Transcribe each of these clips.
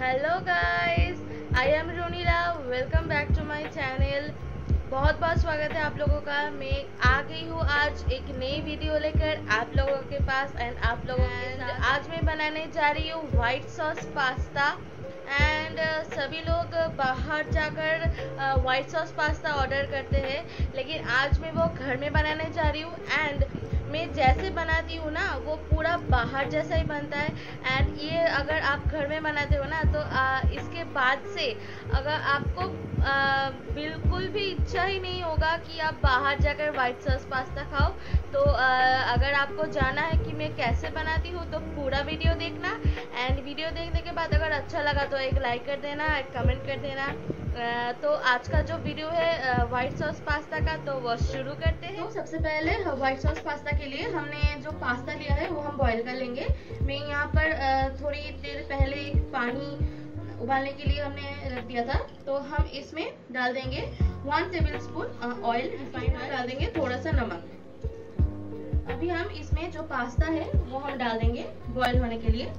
Hello guys, I am Ronila. Welcome back to my channel. बहुत बहुत स्वागत है आप लोगों का। मैं आ गई हूँ आज एक नई वीडियो लेकर आप लोगों के पास एंड आप लोगों के साथ। आज मैं बनाने जा रही हूँ वाइट सॉस पास्ता एंड सभी लोग बाहर जाकर वाइट सॉस पास्ता ऑर्डर करते हैं, लेकिन आज मैं वो घर में बनाने जा रही हूँ एंड मैं जैसे बनाती हूँ ना वो पूरा बाहर जैसा ही बनता है। एंड ये अगर आप घर में बनाते हो ना तो इसके बाद से अगर आपको बिल्कुल भी इच्छा ही नहीं होगा कि आप बाहर जाकर वाइट सॉस पास्ता खाओ। तो अगर आपको जाना है कि मैं कैसे बनाती हूँ तो पूरा वीडियो देखना एंड वीडियो देखने के बाद अगर अच्छा लगा तो एक लाइक कर देना, एक कमेंट कर देना। तो आज का जो वीडियो है वाइट सॉस पास्ता का, तो वो शुरू करते हैं। तो सबसे पहले वाइट सॉस पास्ता के लिए हमने जो पास्ता लिया है वो हम बॉईल कर लेंगे। मैं यहाँ पर थोड़ी देर पहले पानी उबालने के लिए हमने रख दिया था, तो हम इसमें डाल देंगे 1 tablespoon oil, refined oil डाल देंगे, थोड़ा सा नमक। अभी हम इसमें जो पास्ता है वो हम डाल देंगे बॉईल होने के लिए।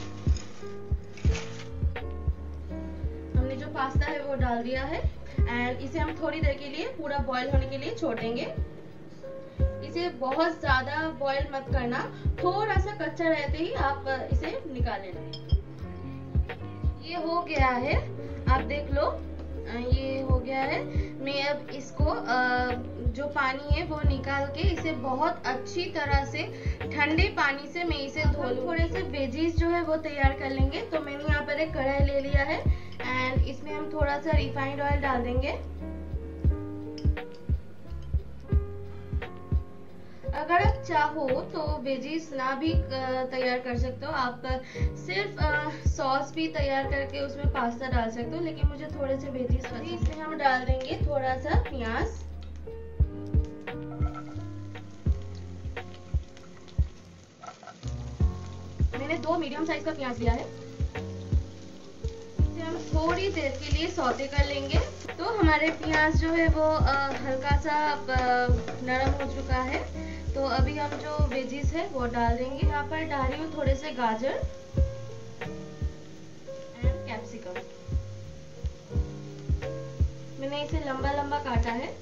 हमने जो पास्ता है वो डाल दिया है एंड इसे हम थोड़ी देर के लिए पूरा बॉईल होने के लिए छोड़ देंगे। इसे बहुत ज्यादा बॉईल मत करना, थोड़ा सा कच्चा रहते ही आप इसे निकाल लेना। ये हो गया है, आप देख लो, ये हो गया है। मैं अब इसको जो पानी है वो निकाल के इसे बहुत अच्छी तरह से ठंडे पानी से मैं इसे धो लूं। थोड़े से वेजीज जो है वो तैयार कर लेंगे। तो मैंने यहाँ पर एक कढ़ाई ले लिया है एंड इसमें हम थोड़ा सा रिफाइंड ऑयल डाल देंगे। अगर आप चाहो तो वेजीज ना भी तैयार कर सकते हो, आप सिर्फ सॉस भी तैयार करके उसमें पास्ता डाल सकते हो, लेकिन मुझे थोड़े से वेजीज पसंद है। इसमें हम डाल देंगे थोड़ा सा प्याज। मैंने 2 मीडियम साइज का प्याज लिया है। इसे हम थोड़ी देर के लिए सौते कर लेंगे। तो हमारे प्याज जो है वो हल्का सा नरम हो चुका है। तो अभी हम जो वेजीज है वो डाल देंगे। यहाँ पर डाल रही हूँ थोड़े से गाजर एंड कैप्सिकम। मैंने इसे लंबा लंबा काटा है।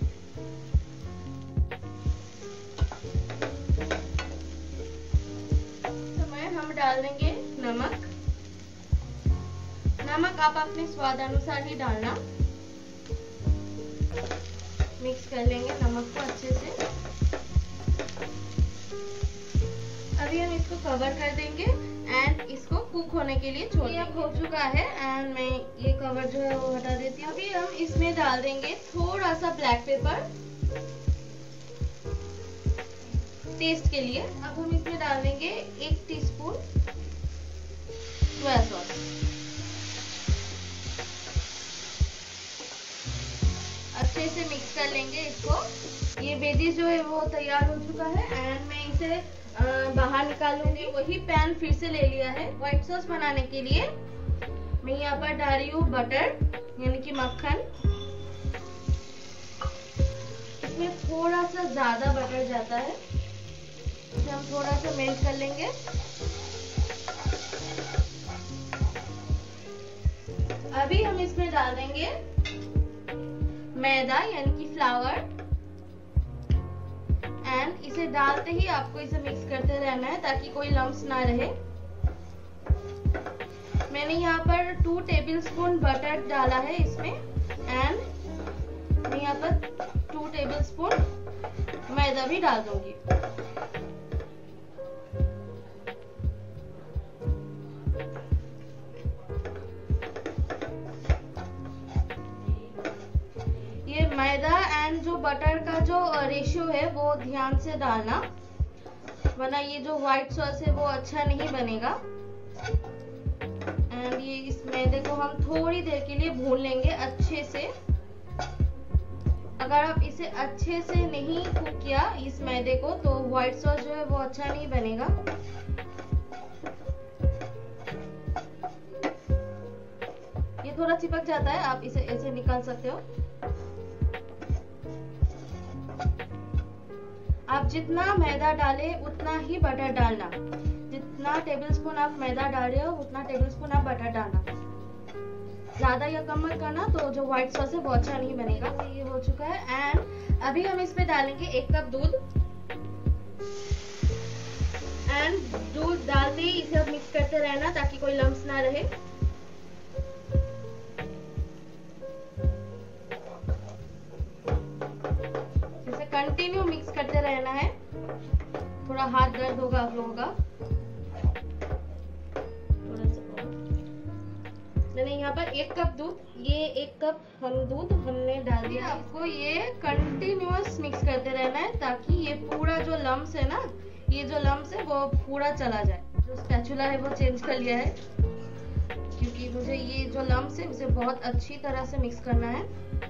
समय हम डाल देंगे नमक। नमक आप अपने स्वाद अनुसार ही डालना। मिक्स कर लेंगे नमक को अच्छे से। अभी हम इसको कवर कर देंगे एंड इसको कुक होने के लिए छोड़ देंगे। अब हो चुका है एंड मैं ये कवर जो है वो हटा देती हूँ। अभी हम इसमें डाल देंगे थोड़ा सा ब्लैक पेपर टेस्ट के लिए। अब हम इसमें डाल देंगे 1 टीस्पून सोया सॉस। अच्छे से मिक्स कर लेंगे इसको। ये वेजीज जो है वो तैयार हो चुका है एंड मैं इसे बाहर निकाल लूंगी। वही पैन फिर से ले लिया है। व्हाइट सॉस बनाने के लिए मैं यहाँ पर डाल रही हूँ बटर यानी कि मक्खन। इसमें थोड़ा सा ज्यादा बटर जाता है, इसे हम थोड़ा सा मेल्ट कर लेंगे। अभी हम इसमें डाल देंगे मैदा यानी कि फ्लावर एंड इसे डालते ही आपको इसे मिक्स करते रहना है ताकि कोई लम्स ना रहे। मैंने यहाँ पर 2 टेबल स्पून बटर डाला है इसमें एंड मैं यहाँ पर 2 टेबल स्पून मैदा भी डाल दूंगी। मैदा एंड जो बटर का जो रेशियो है वो ध्यान से डालना, वरना ये जो व्हाइट सॉस है वो अच्छा नहीं बनेगा। एंड ये इस मैदे को हम थोड़ी देर के लिए भून लेंगे अच्छे से। अगर आप इसे अच्छे से नहीं कुक किया इस मैदे को तो व्हाइट सॉस जो है वो अच्छा नहीं बनेगा। ये थोड़ा चिपक जाता है, आप इसे ऐसे निकाल सकते हो। आप जितना मैदा डाले उतना ही बटर डालना। जितना टेबल स्पून आप मैदा डाल रहे हो उतना टेबल स्पून आप बटर डालना। ज़्यादा या कम मत करना, तो जो व्हाइट सॉस है वो अच्छा नहीं बनेगा। ये हो चुका है एंड अभी हम इसमें डालेंगे 1 कप दूध एंड दूध डालते ही इसे अब मिक्स करते रहना ताकि कोई लम्स ना रहे। इसे कंटिन्यू मिक्स करते रहना है, थोड़ा हाथ दर्द होगा आप लोगों का। मैंने यहाँ पर 1 कप दूध, ये 1 कप दूध हमने डाल दिया। आपको ये कंटिन्यूअस मिक्स करते रहना है ताकि ये पूरा जो लम्स है ना, ये जो लम्स है वो पूरा चला जाए। जो स्पैचुला है वो चेंज कर लिया है क्योंकि मुझे ये जो लम्स है उसे बहुत अच्छी तरह से मिक्स करना है।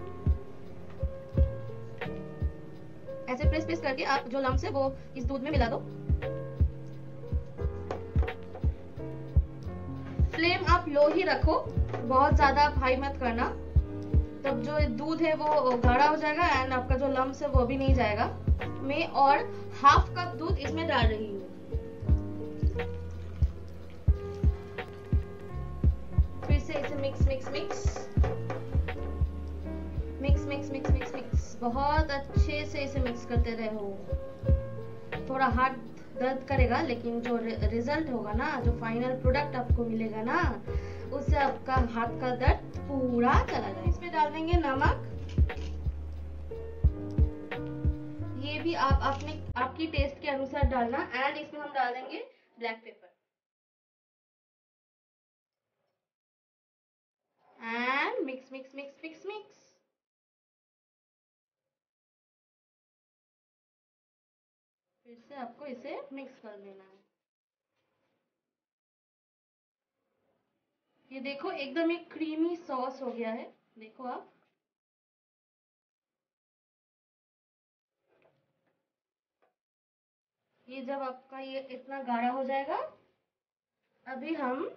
ऐसे प्रेस प्रेस करके आप जो लम्स है वो इस दूध में मिला दो। फ्लेम आप लो ही रखो, बहुत ज्यादा आप हाई मत करना, तब जो दूध है वो गाढ़ा हो जाएगा एंड आपका जो लम्स है वो भी नहीं जाएगा। मैं और ½ कप दूध इसमें डाल रही हूँ। फिर से इसे mix mix mix mix mix mix mix mix बहुत अच्छे से इसे मिक्स करते रहो। थोड़ा हाथ दर्द करेगा लेकिन जो रिजल्ट होगा ना, जो फाइनल प्रोडक्ट आपको मिलेगा ना, उससे आपका हाथ का दर्द पूरा चला जाए। इसमें डाल देंगे नमक, ये भी आप अपने आपकी टेस्ट के अनुसार डालना एंड इसमें हम डाल देंगे black pepper and mix mix mix mix mix. फिर से आपको इसे मिक्स कर देना है। ये देखो एकदम एक क्रीमी सॉस हो गया है, देखो आप। ये जब आपका ये इतना गाढ़ा हो जाएगा, अभी हम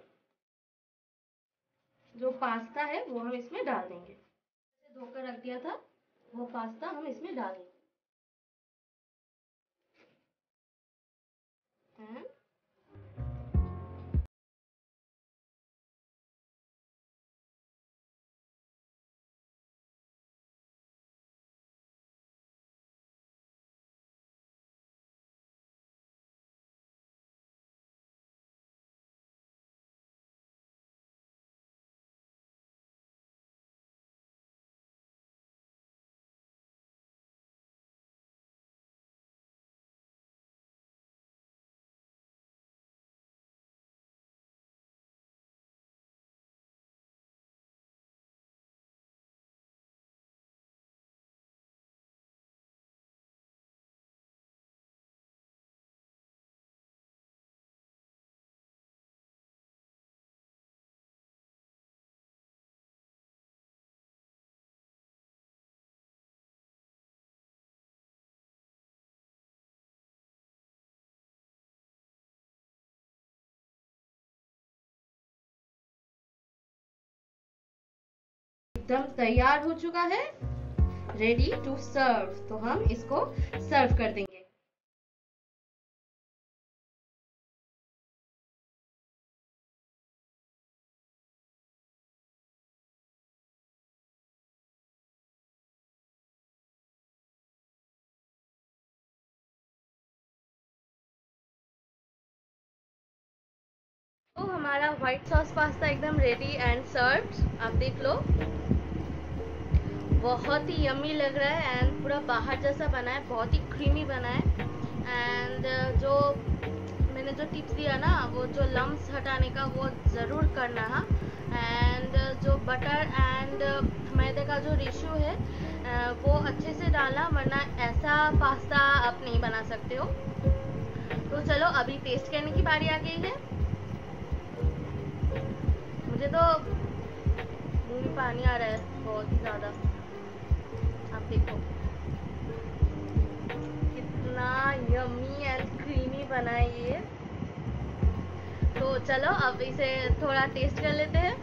जो पास्ता है वो हम इसमें डाल देंगे। धोकर रख दिया था वो पास्ता हम इसमें डाल देंगे। एकदम तैयार हो चुका है, रेडी टू सर्व। तो हम इसको सर्व कर देंगे। तो हमारा व्हाइट सॉस पास्ता एकदम रेडी एंड सर्व्ड। आप देख लो, बहुत ही यम्मी लग रहा है एंड पूरा बाहर जैसा बना है, बहुत ही क्रीमी बना है। एंड जो मैंने जो टिप्स दिया ना, वो जो लम्स हटाने का वो ज़रूर करना है। एंड जो बटर एंड मैदे का जो रेशियो है वो अच्छे से डालना, वरना ऐसा पास्ता आप नहीं बना सकते हो। तो चलो अभी टेस्ट करने की बारी आ गई है। मुझे तो मुंह में पानी आ रहा है बहुत ही ज़्यादा। आप देखो कितना यम्मी एंड क्रीमी बना है ये। तो चलो अब इसे थोड़ा टेस्ट कर लेते हैं।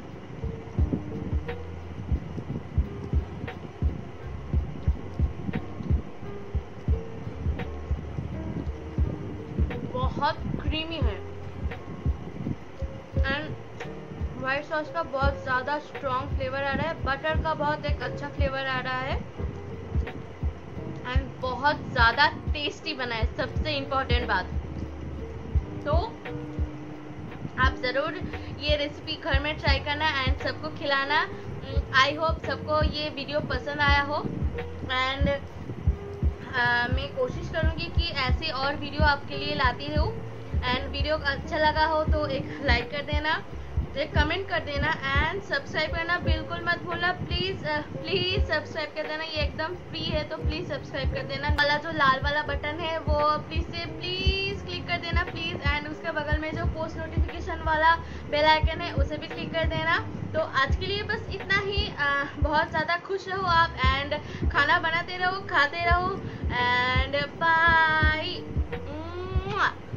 बहुत क्रीमी है एंड व्हाइट सॉस का बहुत ज़्यादा स्ट्रॉन्ग फ्लेवर आ रहा है, बटर का बहुत एक अच्छा फ्लेवर आ रहा है एंड बहुत ज़्यादा टेस्टी बना है, सबसे इम्पोर्टेंट बात। तो आप ज़रूर ये रेसिपी घर में ट्राई करना एंड सबको खिलाना। आई होप सबको ये वीडियो पसंद आया हो एंड मैं कोशिश करूँगी कि ऐसे और वीडियो आपके लिए लाती रहूँ। एंड वीडियो अच्छा लगा हो तो एक लाइक कर देना, एक कमेंट कर देना एंड सब्सक्राइब करना बिल्कुल मत भूलना। प्लीज़ प्लीज़ सब्सक्राइब कर देना, ये एकदम फ्री है तो प्लीज़ सब्सक्राइब कर देना। वाला जो लाल वाला बटन है वो प्लीज़ से प्लीज़ क्लिक कर देना प्लीज़। एंड उसके बगल में जो पोस्ट नोटिफिकेशन वाला बेल आइकन है उसे भी क्लिक कर देना। तो आज के लिए बस इतना ही। बहुत ज़्यादा खुश रहो आप एंड खाना बनाते रहो, खाते रहो एंड बाय।